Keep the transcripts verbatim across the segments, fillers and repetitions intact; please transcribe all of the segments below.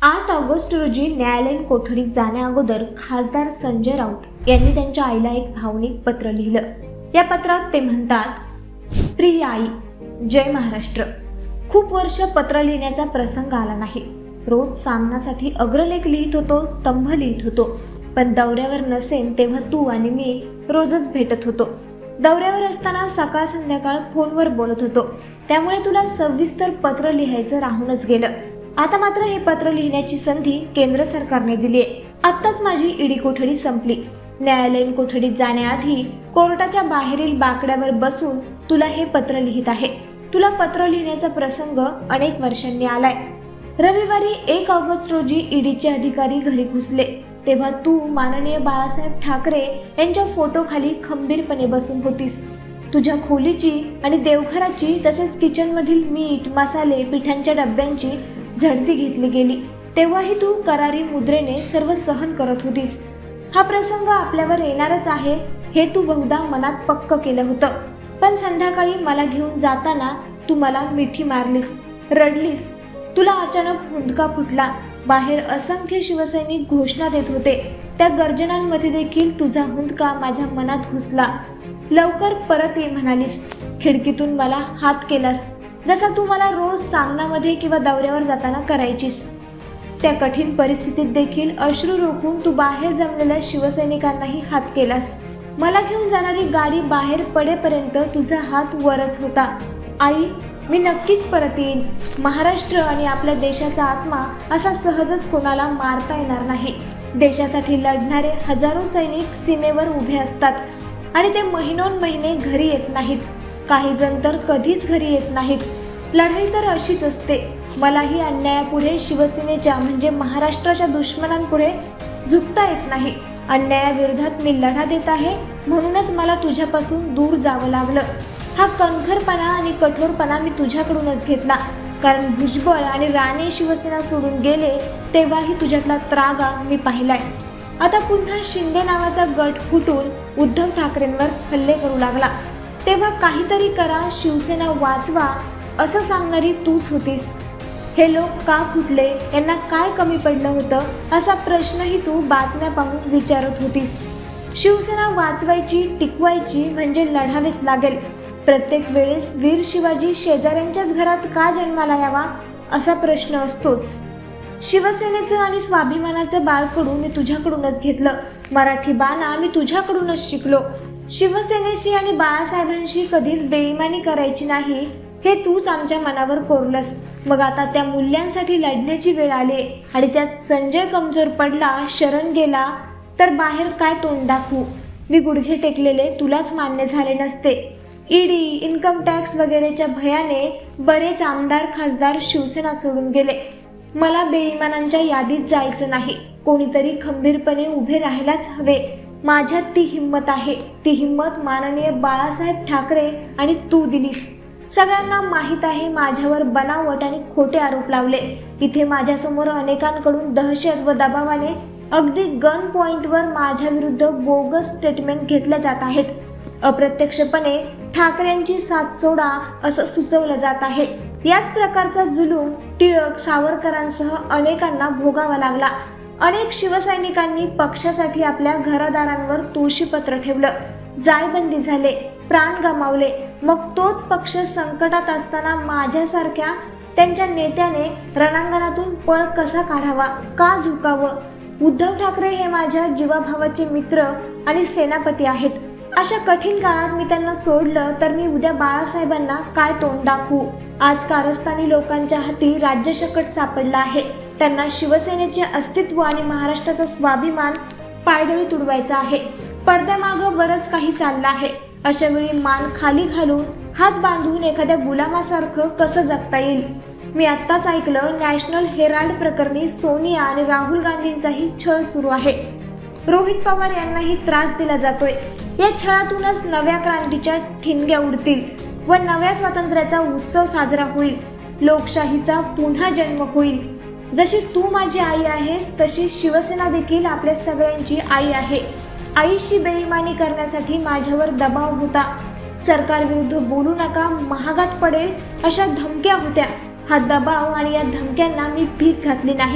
आठ ऑगस्ट रोजी न्यायालयीन कोठडीत जाण्याअगोदर खासदार संजय राऊत यांनी त्यांच्या आईला एक भावनिक पत्र लिहिलं. या पत्रात ते म्हणतात, प्रिय आई, जय महाराष्ट्र. खूप वर्ष पत्र लिहिण्याचा प्रसंग आला नाही. रोज सामनासाठी अग्रलेख लिहित होतो, स्तंभ लिहित होतो. पण दौऱ्यावर नसेन तेव्हा तू आणि मी रोजच भेटत होतो. दौऱ्यावर असताना सकाळ संध्याकाळ फोनवर बोलत होतो. त्यामुळे तुला सविस्तर पत्र लिहायचं राहूनच गेलं. आता मात्र हे पत्र लिहिण्याची संधी केंद्र सरकारने दिली आहे. आत्ताच माझी ईडी कोठडी संपली. न्यायालयीन कोठडीत जाण्याआधी कोर्टाच्या बाहेरील बाकड्यावर बसून तुला हे पत्र लिहित आहे. तुला पत्र लिहिण्याचा प्रसंग अनेक वर्षांनी आलाय. रविवारी एक ऑगस्ट रोजी ईडीचे अधिकारी घरी घुसले तेव्हा तू माननीय बाळासाहेब ठाकरे यांच्या फोटोखाली खंबीरपणे बसून होतीस. तुझ्या खोलीची आणि देवघराची तसेच किचनमधील मीठ, मसाले, पिठांच्या डब्यांची झडती घेतली गेली. तेव्हाही तू करारी मुद्रेने सर्व सहन करत होतीस. हा प्रसंग आपल्यावर येणारच आहे हे तू बहुधा मनात पक्क केलं होतं. पण संध्याकाळी मला घेऊन जाताना तू मला मिठी मारलीस, रडलीस. तुला अचानक हुंदका फुटला. बाहेर असंख्य शिवसैनिक घोषणा देत होते. त्या गर्जनांमध्ये देखील तुझा हुंदका माझ्या मनात घुसला. लवकर परत ये म्हणालीस. खिडकीतून मला हात केलास, जसा तू मला रोज सामनामध्ये किंवा दौऱ्यावर जाताना करायचीस. त्या कठीण परिस्थितीत देखील अश्रू रोखून तू बाहेर जमलेल्या शिवसैनिकांनाही हात केलास. मला घेऊन जाणारी गाडी बाहेर पडेपर्यंत तुझा हात वरच होता. आई, मी नक्कीच परत येईन. महाराष्ट्र आणि आपल्या देशाचा आत्मा असा सहजच कोणाला मारता येणार नाही. देशासाठी लढणारे हजारो सैनिक सीमेवर उभे असतात आणि ते महिनोन महिने घरी येत नाहीत. काही जण तर कधीच घरी येत नाहीत. लढाई तर अशीच असते. मलाही अन्यायापुढे शिवसेनेच्या म्हणजे महाराष्ट्राच्या दुश्मनांपुढे झुकता येत नाही. अन्यायाविरोधात मी लढा देत आहे म्हणूनच मला तुझ्यापासून दूर जावं लागलं. हा कणखरपणा आणि कठोरपणा मी तुझ्याकडूनच घेतला. कारण भुजबळ आणि राणे शिवसेना सोडून गेले तेव्हाही तुझ्यातला त्रागा मी पाहिलाय. आता पुन्हा शिंदे नावाचा गट फुटून उद्धव ठाकरेंवर हल्ले करू लागला. तेव्हा काहीतरी करा, शिवसेना वाचवा असं सांगणारी तूच होतीस. हे लोक का फुटले, यांना काय कमी पडलं होतं असा प्रश्नही तू बातम्या पाहून विचारत होतीस. शिवसेना वाचवायची, टिकवायची म्हणजे लढावेच लागेल. प्रत्येक वेळेस वीर शिवाजी शेजाऱ्यांच्याच घरात का जन्माला यावा असा प्रश्न असतोच. शिवसेनेचं आणि स्वाभिमानाचं बाळकडू मी तुझ्याकडूनच घेतलं. मराठी बाणा मी तुझ्याकडूनच शिकलो. शिवसेनेशी आणि बाळासाहेबांशी कधीच बेईमानी करायची नाही हे तूच आमच्या मनावर कोरलंस. मग आता त्या मूल्यांसाठी लढण्याची वेळ आली आणि त्यात संजय कमजोर पडला, शरण गेला तर बाहेर काय तोंड दाखवू. मी गुडघे टेकलेले तुलाच मान्य झाले नसते. ईडी, इन्कम टॅक्स वगैरेच्या भयाने बरेच आमदार खासदार शिवसेना सोडून गेले. मला बेईमानांच्या यादीत जायचं नाही. कोणीतरी खंबीरपणे उभे राहायलाच हवे. माझ्यात ती हिंमत आहे. ती हिंमत माननीय बाळासाहेब ठाकरे आणि तू दिलीस. सगळ्यांना माहीत आहे माझ्यावर बनावट आणि खोटे आरोप लावले. इथे माझ्यासमोर अनेकांकडून दहशत व दबावाने अगदी गन पॉइंटवर माझ्या विरुद्ध बोगस स्टेटमेंट घेतले जात आहेत. अप्रत्यक्षपणे ठाकरेंची साथ सोडा असं सुचवलं जात आहे. याच प्रकारचा जुलूम टिळक, सावरकरांसह अनेकांना भोगावा लागला. अनेक शिवसैनिकांनी पक्षासाठी आपल्या घरदारांवर तुळशीपत्र ठेवलं, जायबंदी झाले, प्राण गमावले. मग तोच पक्ष संकटात असताना माझ्यासारख्या त्यांच्या नेत्याने रणांगणातून पळ कसा काढावा, का झुकावं? उद्धव ठाकरे हे माझ्या जीवाभावाचे मित्र आणि सेनापती आहेत. अशा कठीण काळात मी त्यांना सोडलं तर मी उद्या बाळासाहेबांना काय तोंड दाखवू? आज कारस्थानी लोकांच्या हाती राज्यशकट सापडला आहे. त्यांना शिवसेनेचे अस्तित्व आणि महाराष्ट्राचा स्वाभिमान पायदळी तुडवायचा आहे. पडद्यामागं बरंच काही चाललं आहे. अशा वेळी मान खाली घालून हात बांधून एखाद्या गुलामासारखं कसं जगता येईल? मी आत्ताच ऐकलं, नॅशनल हेराल्ड प्रकरणी सोनिया आणि राहुल गांधींचाही छळ सुरू आहे. रोहित पवार यांनाही त्रास दिला जातोय. या छळातूनच नव्या क्रांतीच्या ठिणग्या उडतील व नव्या स्वातंत्र्याचा उत्सव साजरा होईल. लोकशाहीचा पुन्हा जन्म होईल. जशी तू माझी आई आहेस तशी शिवसेना देखील आपल्या सगळ्यांची आई आहे. आईशी बेईमानी करण्यासाठी माझ्यावर दबाव होता. सरकारविरुद्ध बोलू नका, महागात पडेल अशा धमक्या होत्या. हा दबाव आणि या धमक्यांना मी भीक घातली नाही.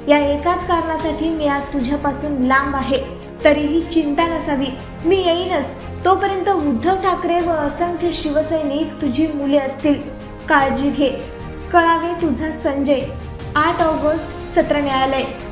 या एकाच कारणासाठी मी आज तुझ्यापासून लांब आहे. तरीही चिंता नसावी, मी येईनच. तोपर्यंत उद्धव ठाकरे व असंख्य शिवसैनिक तुझी मुले असतील. काळजी घे. कळावे तुझा संजय. आठ ऑगस्ट सत्र न्यायालय.